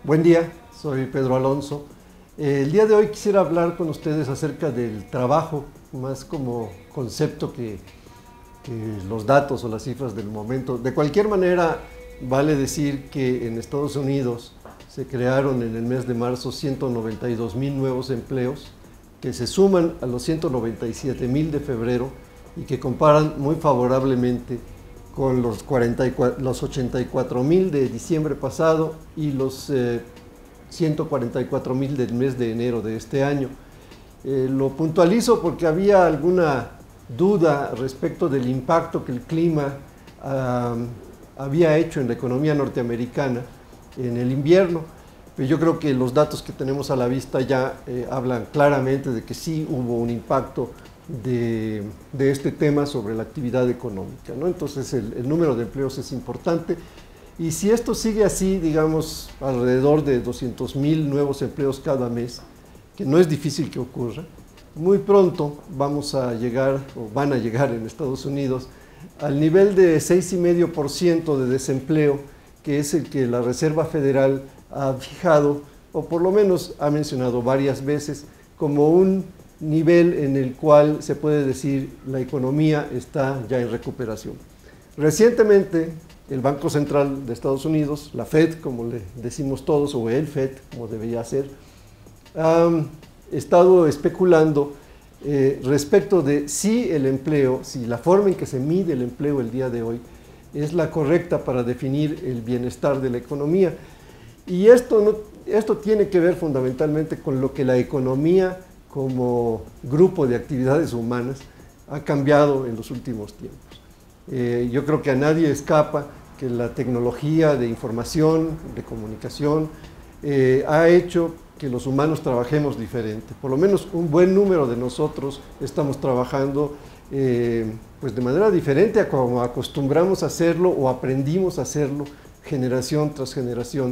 Buen día, soy Pedro Alonso. El día de hoy quisiera hablar con ustedes acerca del trabajo, más como concepto que los datos o las cifras del momento. De cualquier manera, vale decir que en Estados Unidos se crearon en el mes de marzo 192,000 nuevos empleos, que se suman a los 197,000 de febrero y que comparan muy favorablemente con los 84,000 de diciembre pasado y los 144,000 del mes de enero de este año. Lo puntualizo porque había alguna duda respecto del impacto que el clima había hecho en la economía norteamericana en el invierno, pero yo creo que los datos que tenemos a la vista ya hablan claramente de que sí hubo un impacto de este tema sobre la actividad económica, ¿no? Entonces el número de empleos es importante y si esto sigue así, digamos, alrededor de 200,000 nuevos empleos cada mes, que no es difícil que ocurra, muy pronto vamos a llegar, o van a llegar en Estados Unidos, al nivel de 6,5% de desempleo, que es el que la Reserva Federal ha fijado, o por lo menos ha mencionado varias veces, como un nivel en el cual se puede decir la economía está ya en recuperación. Recientemente, el Banco Central de Estados Unidos, la Fed, como le decimos todos, o el Fed, como debería ser, ha estado especulando respecto de si el empleo, si la forma en que se mide el empleo el día de hoy es la correcta para definir el bienestar de la economía. Y esto tiene que ver fundamentalmente con lo que la economía como grupo de actividades humanas ha cambiado en los últimos tiempos. Yo creo que a nadie escapa que la tecnología de información, de comunicación, ha hecho que los humanos trabajemos diferente. Por lo menos un buen número de nosotros estamos trabajando pues de manera diferente a como acostumbramos a hacerlo o aprendimos a hacerlo generación tras generación.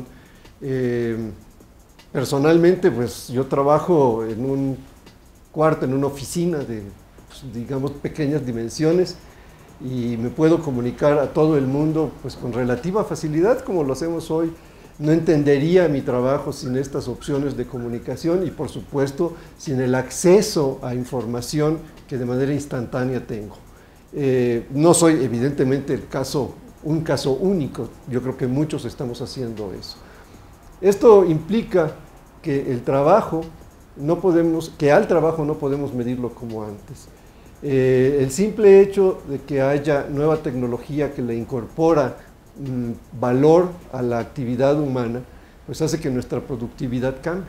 Personalmente, pues yo trabajo en un cuarto, en una oficina de, pues, digamos, pequeñas dimensiones y me puedo comunicar a todo el mundo pues con relativa facilidad como lo hacemos hoy. No entendería mi trabajo sin estas opciones de comunicación y por supuesto sin el acceso a información que de manera instantánea tengo. No soy evidentemente un caso único, yo creo que muchos estamos haciendo eso. Esto implica que al trabajo no podemos medirlo como antes. El simple hecho de que haya nueva tecnología que le incorpora valor a la actividad humana, pues hace que nuestra productividad cambie.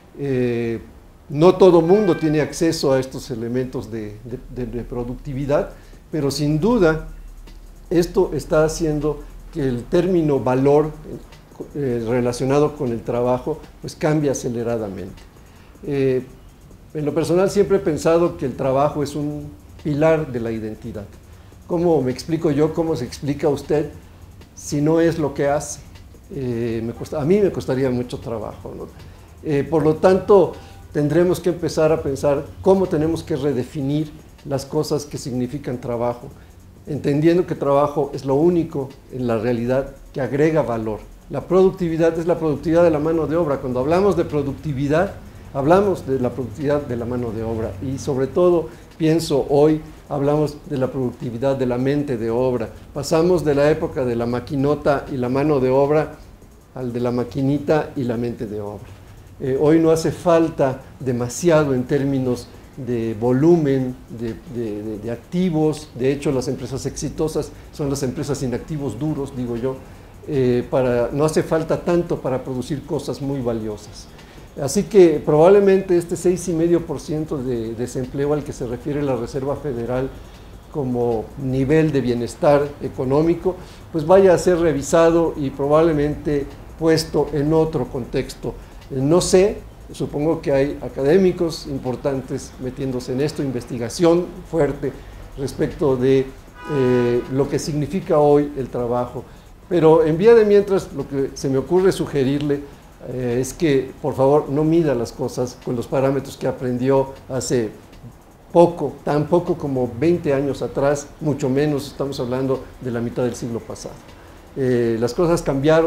No todo mundo tiene acceso a estos elementos de productividad, pero sin duda esto está haciendo que el término valor relacionado con el trabajo pues cambie aceleradamente. En lo personal siempre he pensado que el trabajo es un pilar de la identidad. ¿Cómo me explico yo? ¿Cómo se explica usted si no es lo que hace? A mí me costaría mucho trabajo, ¿no? Por lo tanto, tendremos que empezar a pensar cómo tenemos que redefinir las cosas que significan trabajo, entendiendo que trabajo es lo único en la realidad que agrega valor. La productividad es la productividad de la mano de obra. Cuando hablamos de productividad, hablamos de la productividad de la mano de obra y sobre todo, pienso hoy, hablamos de la productividad de la mente de obra. Pasamos de la época de la maquinota y la mano de obra al de la maquinita y la mente de obra. Hoy no hace falta demasiado en términos de volumen, de activos. De hecho, las empresas exitosas son las empresas sin activos duros, digo yo. No hace falta tanto para producir cosas muy valiosas. Así que probablemente este 6,5% de desempleo al que se refiere la Reserva Federal como nivel de bienestar económico, pues vaya a ser revisado y probablemente puesto en otro contexto. No sé, supongo que hay académicos importantes metiéndose en esto, investigación fuerte respecto de lo que significa hoy el trabajo. Pero en vía de mientras, lo que se me ocurre sugerirle es que, por favor, no mida las cosas con los parámetros que aprendió hace poco, tan poco como 20 años atrás, mucho menos, estamos hablando de la mitad del siglo pasado. Las cosas cambiaron,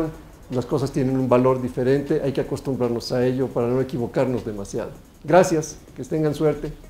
las cosas tienen un valor diferente, hay que acostumbrarnos a ello para no equivocarnos demasiado. Gracias, que tengan suerte.